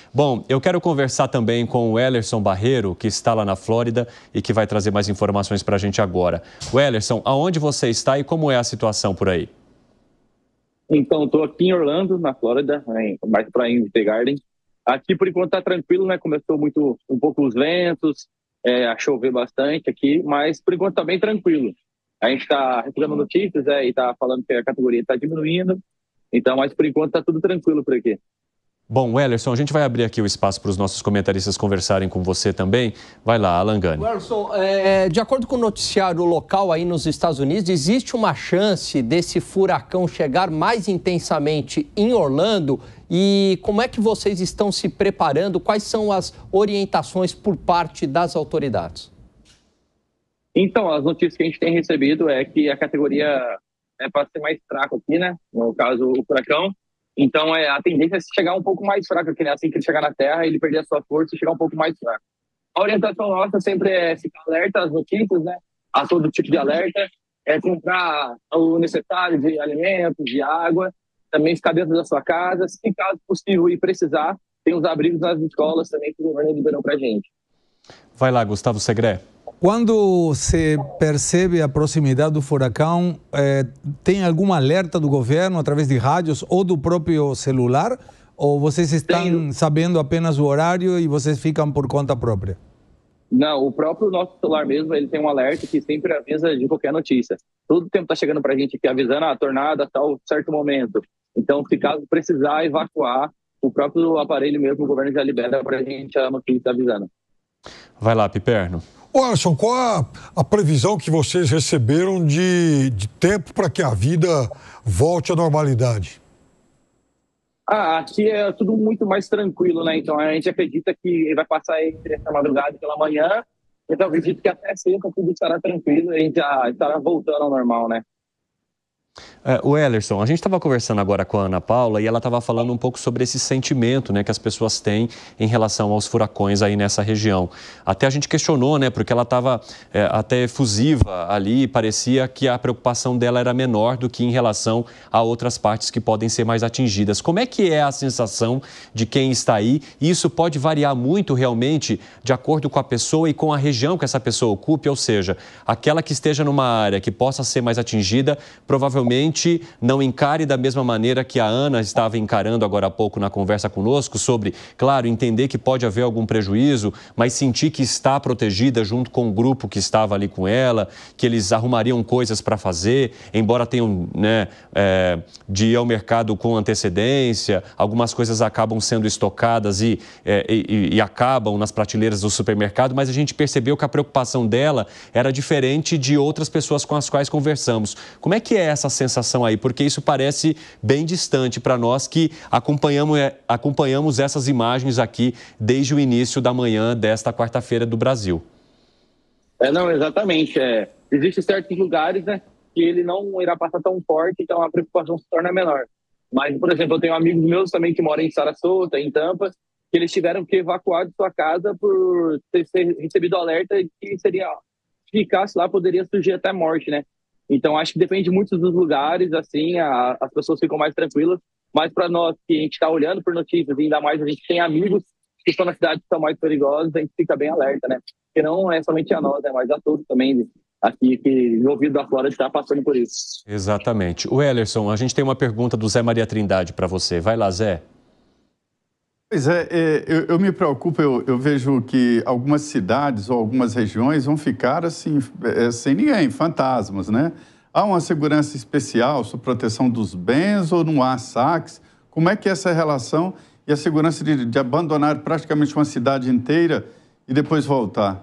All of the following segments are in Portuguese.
Bom, eu quero conversar também com o Ellerson Barreiro, que está lá na Flórida e que vai trazer mais informações para a gente agora. O Ellerson, aonde você está e como é a situação por aí? Então, estou aqui em Orlando, na Flórida, mais para The Garden. Aqui, por enquanto, está tranquilo, né? Começou um pouco os ventos, a chover bastante aqui, mas por enquanto está bem tranquilo. A gente está recebendo notícias e está falando que a categoria está diminuindo, então, mas por enquanto está tudo tranquilo por aqui. Bom, Ellerson, a gente vai abrir aqui o espaço para os nossos comentaristas conversarem com você também. Vai lá, Alan Gani. Ellerson, de acordo com o noticiário local aí nos Estados Unidos, existe uma chance desse furacão chegar mais intensamente em Orlando? E como é que vocês estão se preparando? Quais são as orientações por parte das autoridades? Então, as notícias que a gente tem recebido é que a categoria é para ser mais fraca aqui, né? No caso, o furacão. Então, a tendência é chegar um pouco mais fraco, que né? Assim que ele chegar na Terra, ele perder a sua força e chegar um pouco mais fraco. A orientação nossa sempre é ficar alerta às notícias, né? A todo tipo de alerta, comprar o necessário de alimentos, de água, também ficar dentro da sua casa. Se caso possível e precisar, tem os abrigos nas escolas também que o governo liberou para a gente. Vai lá, Gustavo Segré. Quando se percebe a proximidade do furacão, tem algum alerta do governo através de rádios ou do próprio celular? Ou vocês estão sabendo apenas o horário e vocês ficam por conta própria? Não, o próprio nosso celular mesmo, ele tem um alerta que sempre avisa de qualquer notícia. Todo tempo está chegando para a gente aqui avisando a tornada a tal certo momento. Então, se caso precisar evacuar, o próprio aparelho mesmo, o governo já libera para a gente a notícia avisando. Vai lá, Piperno. Ô, Elson, qual a previsão que vocês receberam de tempo para que a vida volte à normalidade? Aqui é tudo muito mais tranquilo, né? Então a gente acredita que vai passar entre essa madrugada e pela manhã. Então eu acredito que até sexta tudo estará tranquilo e a gente já estará voltando ao normal, né? O Ellerson, a gente estava conversando agora com a Ana Paula e ela estava falando um pouco sobre esse sentimento, né, que as pessoas têm em relação aos furacões aí nessa região. Até a gente questionou, né, porque ela estava até efusiva ali, parecia que a preocupação dela era menor do que em relação a outras partes que podem ser mais atingidas. Como é que é a sensação de quem está aí? E isso pode variar muito realmente de acordo com a pessoa e com a região que essa pessoa ocupe, ou seja, aquela que esteja numa área que possa ser mais atingida, provavelmente não encare da mesma maneira que a Ana estava encarando agora há pouco na conversa conosco sobre, claro, entender que pode haver algum prejuízo, mas sentir que está protegida junto com o grupo que estava ali com ela, que eles arrumariam coisas para fazer, embora tenham, né, de ir ao mercado com antecedência, algumas coisas acabam sendo estocadas e acabam nas prateleiras do supermercado, mas a gente percebeu que a preocupação dela era diferente de outras pessoas com as quais conversamos. Como é que é essa sensação aí? Porque isso parece bem distante para nós que acompanhamos essas imagens aqui desde o início da manhã desta quarta-feira do Brasil. Não, exatamente. Existem certos lugares, né, que ele não irá passar tão forte, então a preocupação se torna menor. Mas, por exemplo, eu tenho amigos meus também que moram em Sarasota, em Tampa, que eles tiveram que evacuar de sua casa por ter recebido alerta que seria, se ficasse lá, poderia surgir até morte, né? Então, acho que depende muito dos lugares, assim, as pessoas ficam mais tranquilas. Mas para nós, que a gente está olhando por notícias, e ainda mais a gente tem amigos que estão na cidade que são mais perigosos, a gente fica bem alerta, né? Porque não é somente a nós, mas a todos também aqui que no ouvido da Flórida está passando por isso. Exatamente. O Ellerson, a gente tem uma pergunta do Zé Maria Trindade para você. Vai lá, Zé. Pois eu me preocupo, eu vejo que algumas cidades ou algumas regiões vão ficar assim, sem ninguém, fantasmas, né? Há uma segurança especial sobre proteção dos bens ou não há saques? Como é que é essa relação e a segurança de abandonar praticamente uma cidade inteira e depois voltar?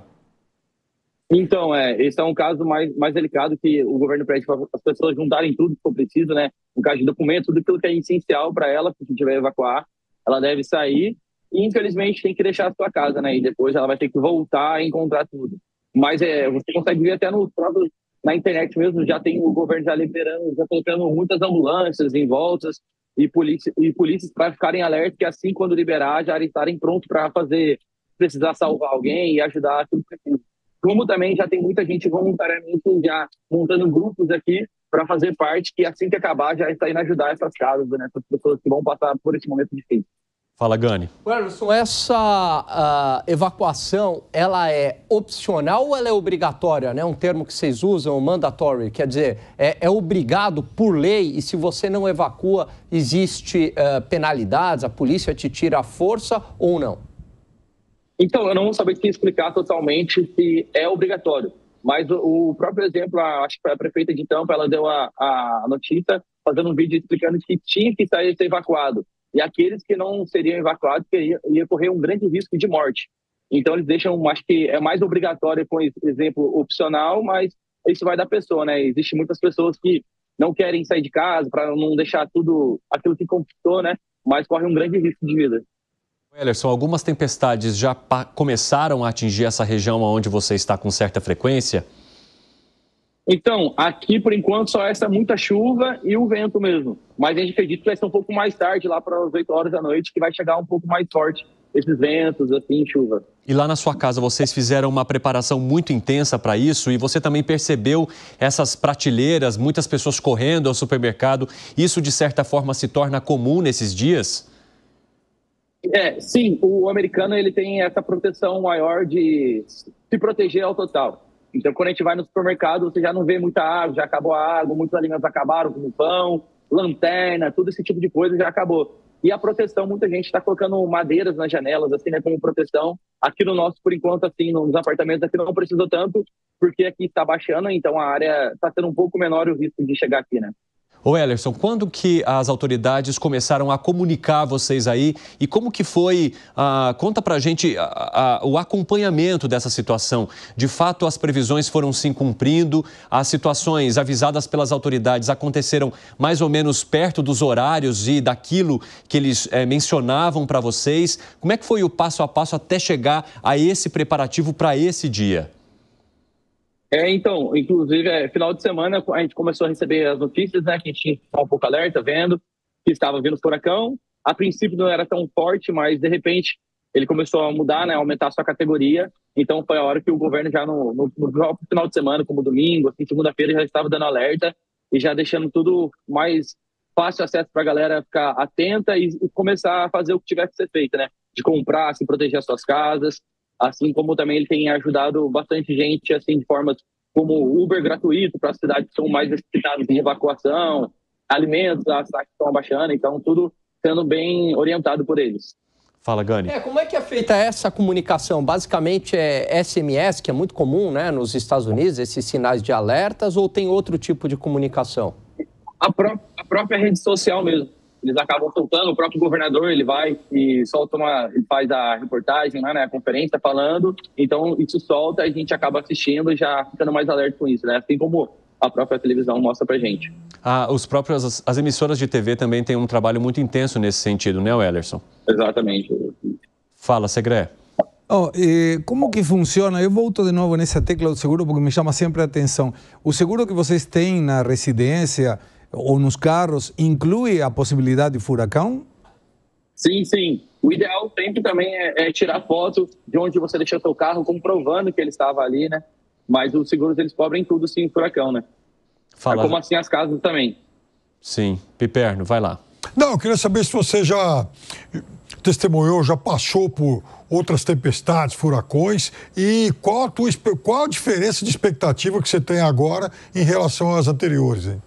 Então, esse é um caso mais delicado que o governo pede para as pessoas juntarem tudo que for preciso, né? No caso de documento, tudo aquilo que é essencial para ela, se tiver evacuar. Ela deve sair e, infelizmente, tem que deixar a sua casa, né? E depois ela vai ter que voltar e encontrar tudo. Mas você consegue ver até nos próprios, na internet mesmo, já tem o governo já liberando, já colocando muitas ambulâncias em voltas e polícias para ficarem alerta que assim, quando liberar, já estarem prontos para precisar salvar alguém e ajudar tudo que é preciso. Como também já tem muita gente voluntariamente já montando grupos aqui para fazer parte, que assim que acabar já está indo ajudar essas casas, né? Essas pessoas que vão passar por esse momento difícil. Fala, Gani. Wellerson, essa evacuação, ela é opcional ou ela é obrigatória, né? Um termo que vocês usam, mandatory, quer dizer, é obrigado por lei e se você não evacua, existe penalidades, a polícia te tira a força ou não? Então, eu não vou saber te explicar totalmente se é obrigatório, mas o próprio exemplo, acho que a prefeita de Tampa, ela deu a notícia, fazendo um vídeo explicando que tinha que ser evacuado. E aqueles que não seriam evacuados ia correr um grande risco de morte. Então, eles deixam, acho que é mais obrigatório, com exemplo, opcional, mas isso vai da pessoa, né? Existem muitas pessoas que não querem sair de casa para não deixar tudo aquilo que conquistou, né? Mas corre um grande risco de vida. Wellerson, algumas tempestades já começaram a atingir essa região onde você está com certa frequência? Então, aqui, por enquanto, só essa muita chuva e o vento mesmo. Mas a gente acredita que vai ser um pouco mais tarde, lá para as 8 horas da noite, que vai chegar um pouco mais forte esses ventos, assim, chuva. E lá na sua casa, vocês fizeram uma preparação muito intensa para isso e você também percebeu essas prateleiras, muitas pessoas correndo ao supermercado. Isso, de certa forma, se torna comum nesses dias? Sim, o americano ele tem essa proteção maior de se proteger ao total. Então, quando a gente vai no supermercado, você já não vê muita água, já acabou a água, muitos alimentos acabaram, como pão, lanterna, tudo esse tipo de coisa já acabou. E a proteção, muita gente está colocando madeiras nas janelas, assim, né, como proteção. Aqui no nosso, por enquanto, assim, nos apartamentos aqui não precisou tanto, porque aqui está baixando, então a área está sendo um pouco menor o risco de chegar aqui, né? Ô Wellerson, quando que as autoridades começaram a comunicar vocês aí e como que foi, conta pra gente o acompanhamento dessa situação? De fato, as previsões foram se cumprindo, as situações avisadas pelas autoridades aconteceram mais ou menos perto dos horários e daquilo que eles mencionavam para vocês? Como é que foi o passo a passo até chegar a esse preparativo para esse dia? Então, inclusive, final de semana a gente começou a receber as notícias, né, que a gente tinha que estar um pouco alerta, vendo que estava vindo furacão. A princípio não era tão forte, mas de repente ele começou a mudar, né, aumentar a sua categoria. Então foi a hora que o governo já no final de semana, como domingo, assim, segunda-feira, já estava dando alerta e já deixando tudo mais fácil acesso para a galera ficar atenta e começar a fazer o que tiver que ser feito, né, de comprar, se proteger as suas casas. Assim como também ele tem ajudado bastante gente, assim, de formas como Uber gratuito para as cidades que são mais necessitadas em evacuação, alimentos, as taxas estão abaixando, então tudo sendo bem orientado por eles. Fala, Gani. Como é que é feita essa comunicação? Basicamente é SMS, que é muito comum, né, nos Estados Unidos, esses sinais de alertas, ou tem outro tipo de comunicação? A própria rede social mesmo. Eles acabam soltando, o próprio governador, ele vai e solta ele faz a reportagem, né, a conferência falando, então isso solta e a gente acaba assistindo e já ficando mais alerta com isso, né, assim como a própria televisão mostra pra gente. As emissoras de TV também têm um trabalho muito intenso nesse sentido, né, Wellerson? Exatamente. Fala, Segré. Como que funciona? Eu volto de novo nessa tecla do seguro porque me chama sempre a atenção. O seguro que vocês têm na residência ou nos carros, inclui a possibilidade de furacão? Sim, sim. O ideal sempre também é tirar foto de onde você deixou seu carro, comprovando que ele estava ali, né? Mas os seguros, eles cobrem tudo, sim, furacão, né? Fala. Como assim as casas também. Sim. Piperno, vai lá. Não, eu queria saber se você já testemunhou, já passou por outras tempestades, furacões, e qual a diferença de expectativa que você tem agora em relação às anteriores, hein?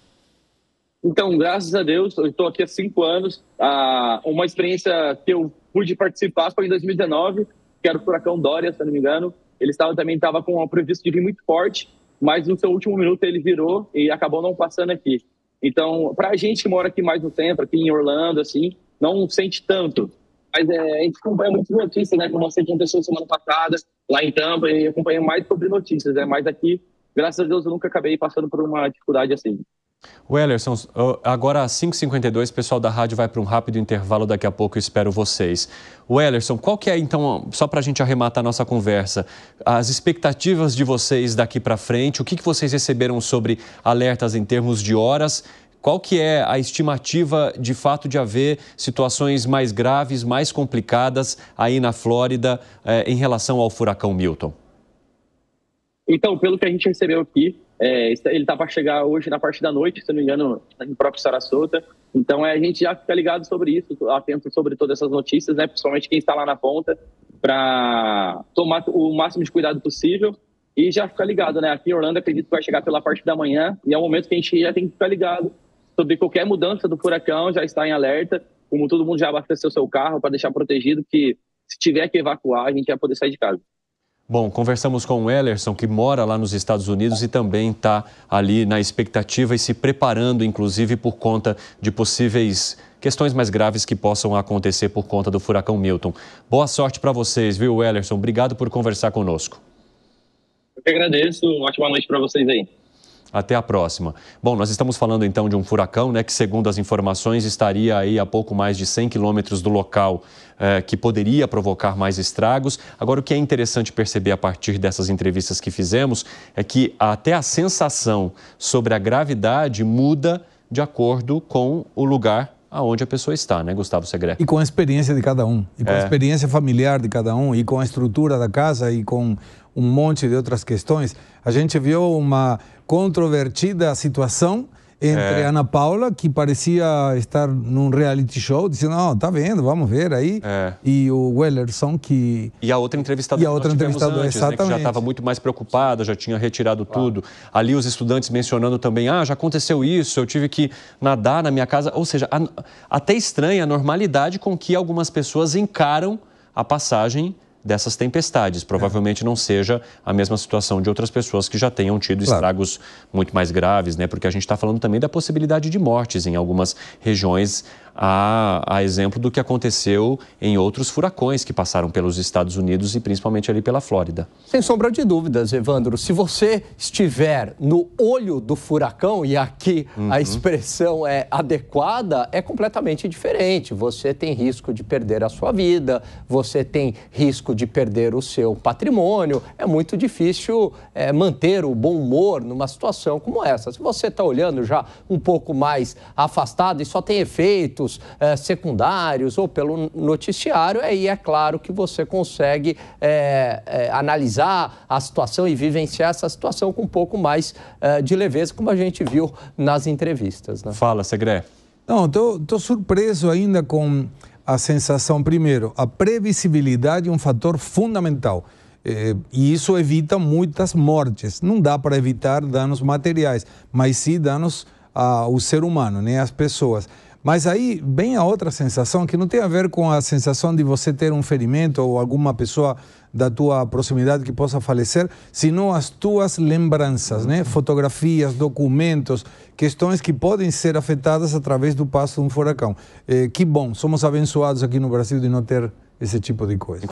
Então, graças a Deus, eu estou aqui há 5 anos. Uma experiência que eu pude participar foi em 2019, que era o furacão Dória, se eu não me engano. Ele também estava com um previsto de vir muito forte, mas no seu último minuto ele virou e acabou não passando aqui. Então, para a gente que mora aqui mais no centro, aqui em Orlando, assim, não sente tanto. Mas a gente acompanha muitas notícias, né? Como aconteceu semana passada, lá em Tampa, e acompanha mais sobre notícias, né? Mas aqui, graças a Deus, eu nunca acabei passando por uma dificuldade assim. Wellerson, agora às 5h52, o pessoal da rádio vai para um rápido intervalo, daqui a pouco eu espero vocês. Wellerson, qual que é, então, só para a gente arrematar a nossa conversa, as expectativas de vocês daqui para frente, o que vocês receberam sobre alertas em termos de horas, qual que é a estimativa de fato de haver situações mais graves, mais complicadas aí na Flórida em relação ao furacão Milton? Então, pelo que a gente recebeu aqui, ele está para chegar hoje na parte da noite, se não me engano, no próprio Sarasota. Então, a gente já fica ligado sobre isso, atento sobre todas essas notícias, né? Principalmente quem está lá na ponta, para tomar o máximo de cuidado possível e já ficar ligado, né? Aqui em Orlando, acredito que vai chegar pela parte da manhã e é um momento que a gente já tem que ficar ligado sobre qualquer mudança do furacão, já está em alerta, como todo mundo já abasteceu seu carro para deixar protegido, que se tiver que evacuar, a gente vai poder sair de casa. Bom, conversamos com o Ellerson, que mora lá nos Estados Unidos e também está ali na expectativa e se preparando, inclusive, por conta de possíveis questões mais graves que possam acontecer por conta do furacão Milton. Boa sorte para vocês, viu, Ellerson? Obrigado por conversar conosco. Eu que agradeço. Ótima noite para vocês aí. Até a próxima. Bom, nós estamos falando então de um furacão, né, que segundo as informações estaria aí a pouco mais de 100 quilômetros do local, que poderia provocar mais estragos. Agora, o que é interessante perceber a partir dessas entrevistas que fizemos é que até a sensação sobre a gravidade muda de acordo com o lugar aonde a pessoa está, né, Gustavo Segré? E com a experiência de cada um, e com a experiência familiar de cada um, e com a estrutura da casa, e com um monte de outras questões. A gente viu uma controvertida situação entre a Ana Paula, que parecia estar num reality show, dizendo, não, tá vendo, vamos ver aí, e o Ellerson, que... E a outra entrevistadora, antes, exatamente. Né, que já estava muito mais preocupada, já tinha retirado tudo. Ali os estudantes mencionando também, já aconteceu isso, eu tive que nadar na minha casa. Ou seja, até estranha a normalidade com que algumas pessoas encaram a passagem dessas tempestades. Provavelmente não seja a mesma situação de outras pessoas que já tenham tido estragos muito mais graves, né? Porque a gente está falando também da possibilidade de mortes em algumas regiões, a exemplo do que aconteceu em outros furacões que passaram pelos Estados Unidos e principalmente ali pela Flórida. Sem sombra de dúvidas, Evandro, se você estiver no olho do furacão, e aqui a expressão é adequada, é completamente diferente. Você tem risco de perder a sua vida, você tem risco de perder o seu patrimônio. É muito difícil manter o bom humor numa situação como essa. Se você está olhando já um pouco mais afastado e só tem efeitos secundários ou pelo noticiário, aí é claro que você consegue analisar a situação e vivenciar essa situação com um pouco mais de leveza, como a gente viu nas entrevistas, né? Fala, Segré. Não, estou surpreso ainda com a sensação, primeiro, a previsibilidade é um fator fundamental. E isso evita muitas mortes. Não dá para evitar danos materiais, mas sim danos ao ser humano, né, às pessoas. Mas aí vem a outra sensação, que não tem a ver com a sensação de você ter um ferimento ou alguma pessoa da tua proximidade que possa falecer, senão as tuas lembranças, né? Fotografias, documentos, questões que podem ser afetadas através do passo de um furacão. Que bom, somos abençoados aqui no Brasil de não ter esse tipo de coisa.